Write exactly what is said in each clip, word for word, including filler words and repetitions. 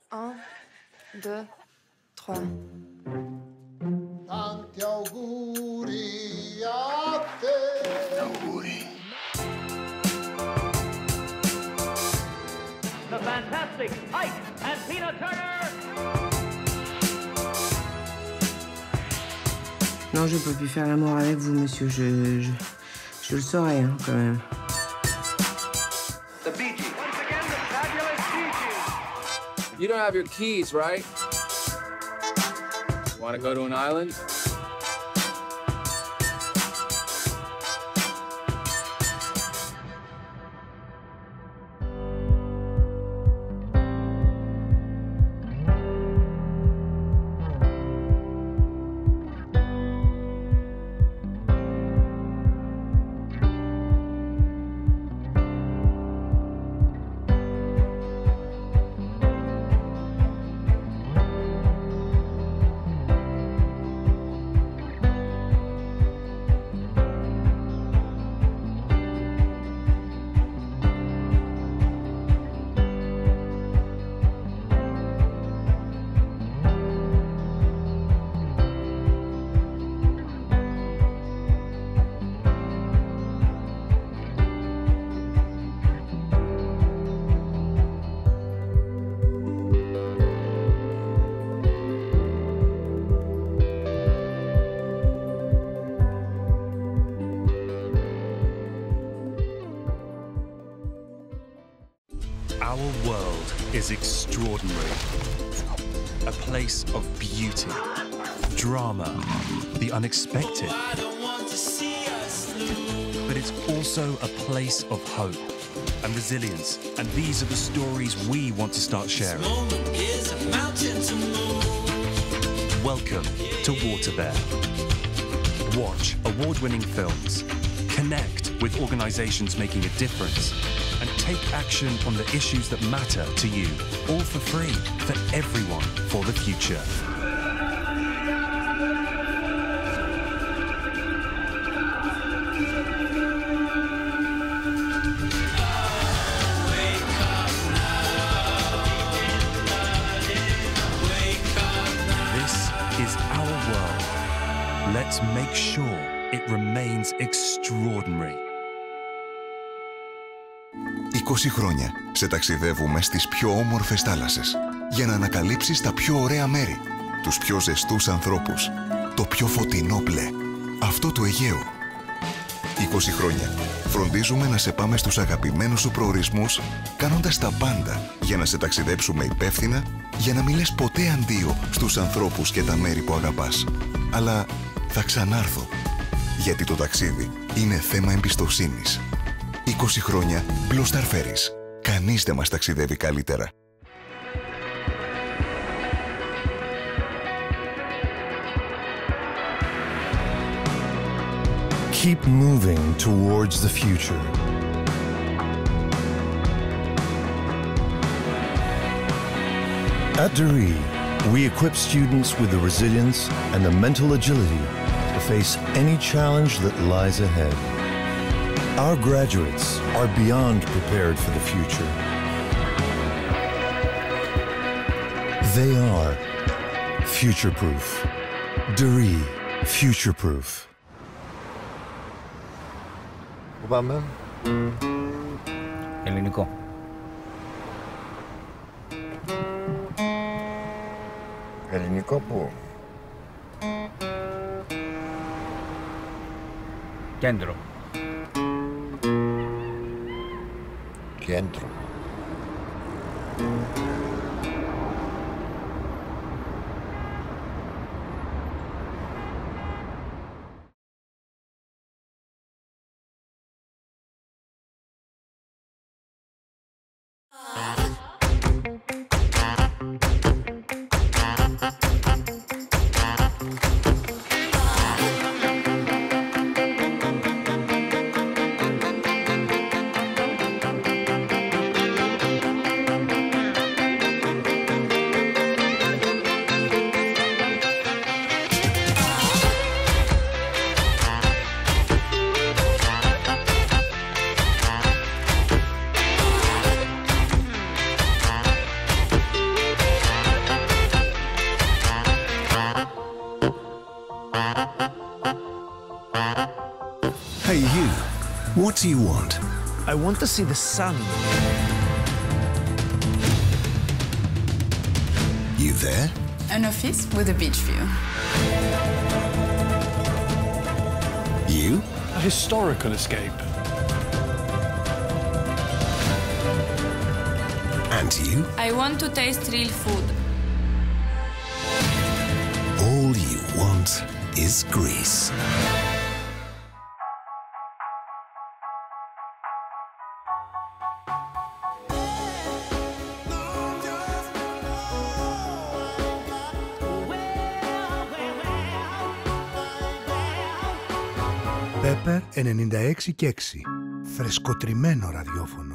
Un, deux, trois. Tanti auguri a te. Auguri. The fantastic Ike and Tina Turner. Non, je peux plus faire l'amour avec vous, monsieur. Je, je, je le saurais, hein, quand même. The Bee Gees. Once again, the fabulous Bee Gees. You don't have your keys, right? Want to go to an island? Our world is extraordinary. A place of beauty, drama, the unexpected. But it's also a place of hope and resilience. And these are the stories we want to start sharing. Welcome to WaterBear. Watch award-winning films, connect with organizations making a difference, and take action on the issues that matter to you, all for free, for everyone, for the future. This is our world. Let's make sure it remains extraordinary. είκοσι χρόνια σε ταξιδεύουμε στις πιο όμορφες θάλασσες για να ανακαλύψεις τα πιο ωραία μέρη, τους πιο ζεστούς ανθρώπους, το πιο φωτεινό μπλε, αυτό του Αιγαίου. είκοσι χρόνια φροντίζουμε να σε πάμε στους αγαπημένους σου προορισμούς, κάνοντας τα πάντα για να σε ταξιδέψουμε υπεύθυνα, για να μην λες ποτέ αντίο στους ανθρώπους και τα μέρη που αγαπάς. Αλλά θα ξανάρθω, γιατί το ταξίδι είναι θέμα εμπιστοσύνης. είκοσι χρόνια Blue Star Ferries. Κανείς δεν μας ταξιδεύει καλύτερα. Keep moving towards the future. At Deree, we equip students with the resilience and the mental agility to face any challenge that lies ahead. Our graduates are beyond prepared for the future. They are future-proof. Deree, future-proof. Πού πάμε? Ελληνικό. Ελληνικό πού? Κέντρο. Κέντρο. What do you want? I want to see the sun. You there? An office with a beach view. You? A historical escape. And you? I want to taste real food. All you want is Greece. Pepper ενενήντα έξι και έξι. Φρεσκοτριμμένο ραδιόφωνο.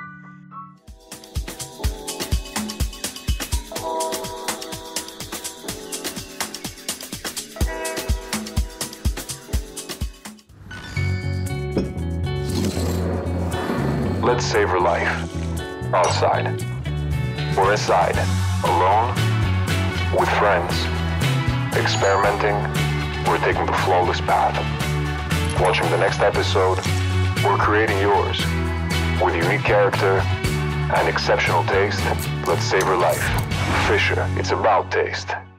Let's savor life. Outside. Or inside. Alone. With friends. Experimenting. Or taking the flawless path. Watching the next episode. Or creating yours. With unique character and exceptional taste. Let's savor life. Fischer. It's about taste.